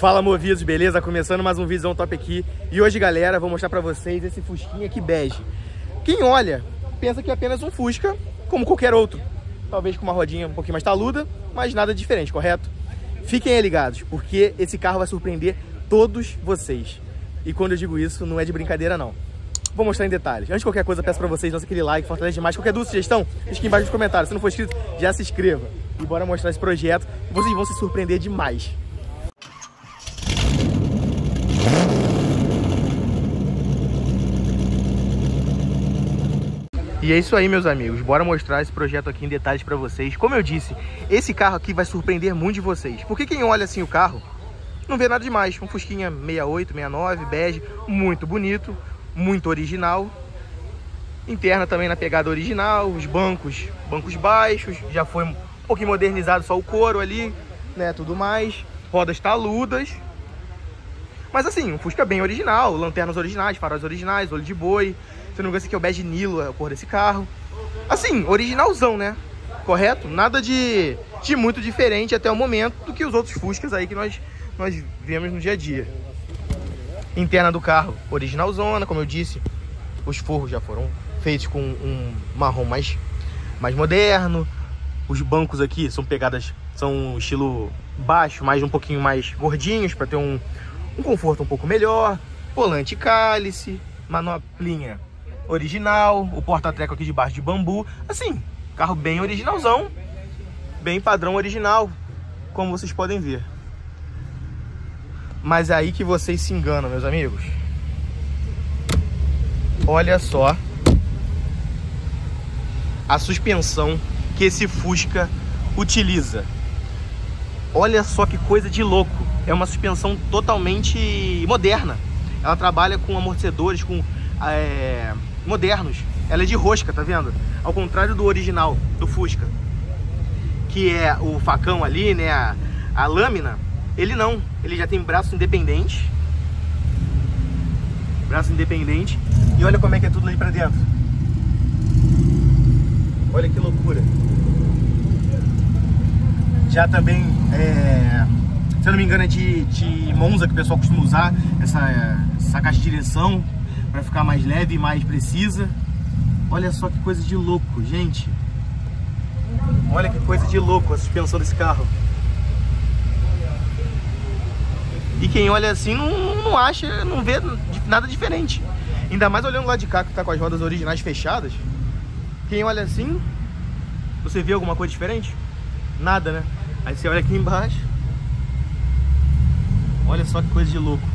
Fala, movidos, beleza? Começando mais um vídeo top aqui. E hoje, galera, vou mostrar pra vocês esse Fusquinha aqui bege. Quem olha, pensa que é apenas um Fusca, como qualquer outro. Talvez com uma rodinha um pouquinho mais taluda, mas nada diferente, correto? Fiquem aí ligados, porque esse carro vai surpreender todos vocês. E quando eu digo isso, não é de brincadeira, não. Vou mostrar em detalhes. Antes de qualquer coisa, peço pra vocês, lança aquele like, fortalece demais. Qualquer dúvida, sugestão, deixa aqui embaixo nos comentários. Se não for inscrito, já se inscreva. E bora mostrar esse projeto. Vocês vão se surpreender demais. E é isso aí, meus amigos, bora mostrar esse projeto aqui em detalhes pra vocês. Como eu disse, esse carro aqui vai surpreender muito de vocês. Porque quem olha assim o carro, não vê nada demais. Um Fusquinha 68, 69, bege, muito bonito, muito original. Interna também na pegada original, os bancos baixos, já foi um pouquinho modernizado só o couro ali, né, tudo mais. Rodas taludas. Mas assim, um Fusca bem original, lanternas originais, faróis originais, olho de boi. Se não me engano, esse aqui é o bege Nilo, é a cor desse carro. Assim, originalzão, né? Correto? Nada de muito diferente até o momento do que os outros Fuscas aí que nós vemos no dia a dia. Interna do carro, originalzona, como eu disse. Os forros já foram feitos com um marrom mais moderno. Os bancos aqui são pegadas, são estilo baixo, mas um pouquinho mais gordinhos, para ter um conforto um pouco melhor. Volante cálice, manoplinha original, o porta-treco aqui de baixo de bambu. Assim, carro bem originalzão, bem padrão original, como vocês podem ver. Mas é aí que vocês se enganam, meus amigos. Olha só a suspensão que esse Fusca utiliza. Olha só que coisa de louco. É uma suspensão totalmente moderna. Ela trabalha com amortecedores, modernos. Ela é de rosca, tá vendo? Ao contrário do original, do Fusca, que é o facão ali, né? A lâmina. Ele não. Ele já tem braço independente. Braço independente. E olha como é que é tudo ali pra dentro. Olha que loucura. Já também, se eu não me engano, é de Monza que o pessoal costuma usar essa caixa de direção para ficar mais leve e mais precisa. Olha só que coisa de louco, gente. Olha que coisa de louco a suspensão desse carro. E quem olha assim não acha, não vê nada diferente. Ainda mais olhando lá de cá, que tá com as rodas originais fechadas. Quem olha assim, você vê alguma coisa diferente? Nada, né? Aí você olha aqui embaixo. Olha só que coisa de louco.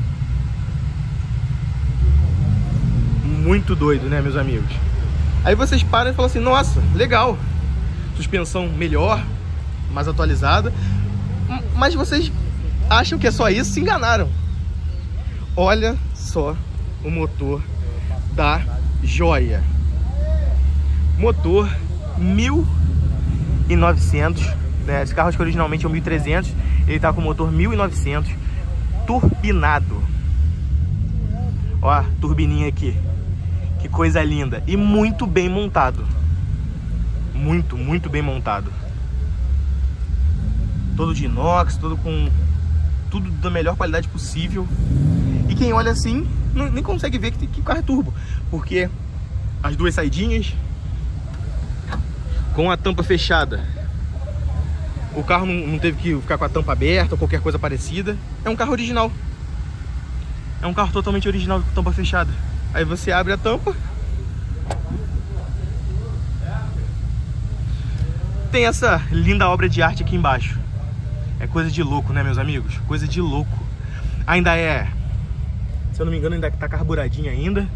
Muito doido, né, meus amigos? Aí vocês param e falam assim, nossa, legal. Suspensão melhor, mais atualizada. Mas vocês acham que é só isso? Se enganaram. Olha só o motor da joia. Motor 1900, né? Esse carro acho que originalmente é um 1300. Ele tá com motor 1900 turbinado. Ó, a turbininha aqui. Que coisa linda. E muito bem montado. Muito bem montado. Todo de inox, todo com tudo da melhor qualidade possível. E quem olha assim, nem consegue ver que o carro é turbo. Porque as duas saidinhas com a tampa fechada. O carro não teve que ficar com a tampa aberta ou qualquer coisa parecida. É um carro original. É um carro totalmente original com tampa fechada. Aí você abre a tampa. Tem essa linda obra de arte aqui embaixo. É coisa de louco, né, meus amigos? Coisa de louco. Ainda é, se eu não me engano, ainda tá carburadinho ainda.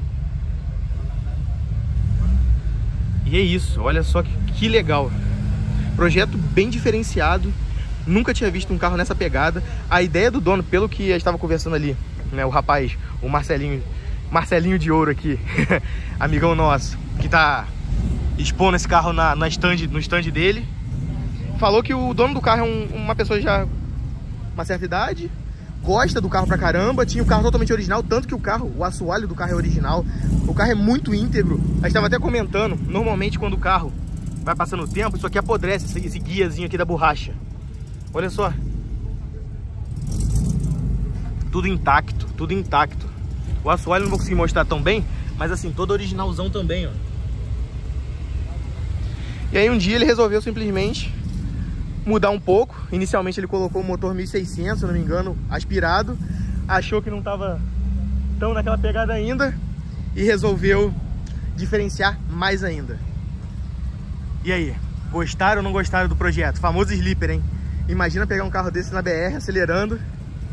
E é isso, olha só que legal. Projeto bem diferenciado. Nunca tinha visto um carro nessa pegada. A ideia do dono, pelo que eu estava conversando ali, né, o rapaz, o Marcelinho de Ouro aqui, amigão nosso, que tá expondo esse carro no stand dele, falou que o dono do carro é uma pessoa já uma certa idade, gosta do carro pra caramba, tinha o carro totalmente original, tanto que o assoalho do carro é original, o carro é muito íntegro. A gente estava até comentando, normalmente quando o carro vai passando o tempo, isso aqui apodrece, esse guiazinho aqui da borracha. Olha só. tudo intacto, tudo intacto. O assoalho eu não vou conseguir mostrar tão bem, mas assim, todo originalzão também, ó. E aí um dia ele resolveu simplesmente mudar um pouco. Inicialmente ele colocou o motor 1600, se eu não me engano, aspirado. Achou que não tava tão naquela pegada ainda e resolveu diferenciar mais ainda. E aí, gostaram ou não gostaram do projeto? Famoso sleeper, hein? Imagina pegar um carro desse na BR, acelerando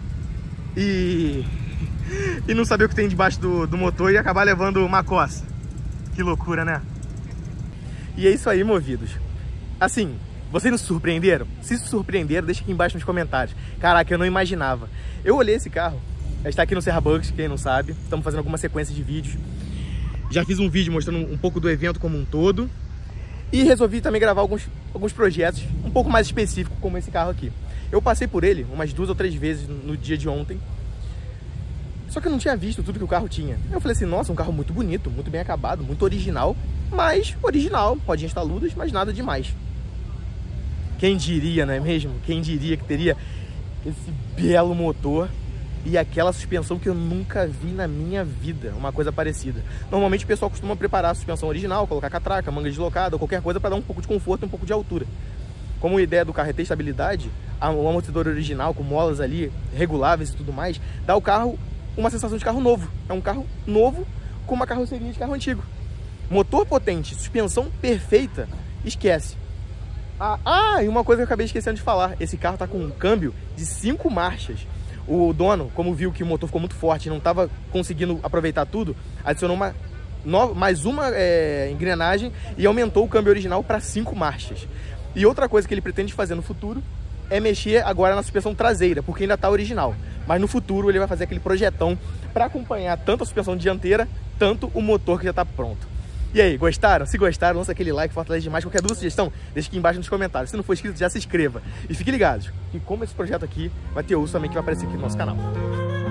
e não saber o que tem debaixo do motor e acabar levando uma coça. Que loucura, né? E é isso aí, movidos. Assim, vocês não se surpreenderam? Se surpreenderam, deixa aqui embaixo nos comentários. Caraca, eu não imaginava. Eu olhei esse carro, já está aqui no Serra Bugs, quem não sabe. Estamos fazendo alguma sequência de vídeos. Já fiz um vídeo mostrando um pouco do evento como um todo. E resolvi também gravar alguns projetos um pouco mais específicos, como esse carro aqui. Eu passei por ele umas 2 ou 3 vezes no dia de ontem. Só que eu não tinha visto tudo que o carro tinha. Eu falei assim, nossa, um carro muito bonito, muito bem acabado, muito original. Mas original, rodinhas taludas, mas nada demais. Quem diria, não é mesmo? Quem diria que teria esse belo motor e aquela suspensão que eu nunca vi na minha vida, uma coisa parecida. Normalmente o pessoal costuma preparar a suspensão original, colocar catraca, manga deslocada ou qualquer coisa para dar um pouco de conforto e um pouco de altura. Como a ideia do carro é ter estabilidade, o amortecedor original com molas ali reguláveis e tudo mais, dá ao carro uma sensação de carro novo. É um carro novo com uma carroceria de carro antigo. Motor potente, suspensão perfeita, esquece. E uma coisa que eu acabei esquecendo de falar, esse carro tá com um câmbio de 5 marchas. O dono, como viu que o motor ficou muito forte e não estava conseguindo aproveitar tudo, adicionou mais uma engrenagem e aumentou o câmbio original para 5 marchas. E outra coisa que ele pretende fazer no futuro é mexer agora na suspensão traseira, porque ainda está original. Mas no futuro ele vai fazer aquele projetão para acompanhar tanto a suspensão dianteira, tanto o motor que já está pronto. E aí, gostaram? Se gostaram, lança aquele like, fortalece demais. Qualquer dúvida, sugestão, deixa aqui embaixo nos comentários. Se não for inscrito, já se inscreva. E fiquem ligados, que como esse projeto aqui vai ter uso também que vai aparecer aqui no nosso canal.